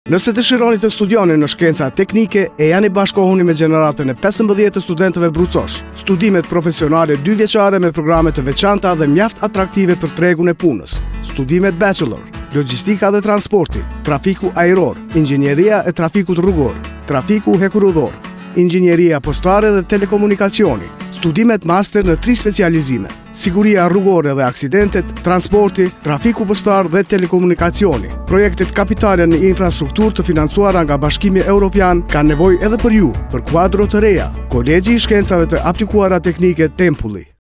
Nëse dëshironi të studioni në shkenca teknike e janë i bashkohuni me gjeneratën e 15 të studentëve brucosh, studimet profesionale 2 vjeçare me programe të veçanta dhe mjaft atraktive për tregun e punës, studimet bachelor, logjistika dhe transporti, trafiku ajror, inxhinieria e trafikut rrugor, trafiku hekurudhor, inxhinieria postare dhe telekomunikacioni, studimet master në 3 specializime, siguria rrugore dhe aksidentet, transporti, trafiku postar dhe telekomunikacioni. Projektet kapitale në infrastrukturë të financuara nga Bashkimi Evropian kanë nevojë edhe për ju, për kuadro të reja. Kolegji i Shkencave të Aplikuara Teknike Tempulli.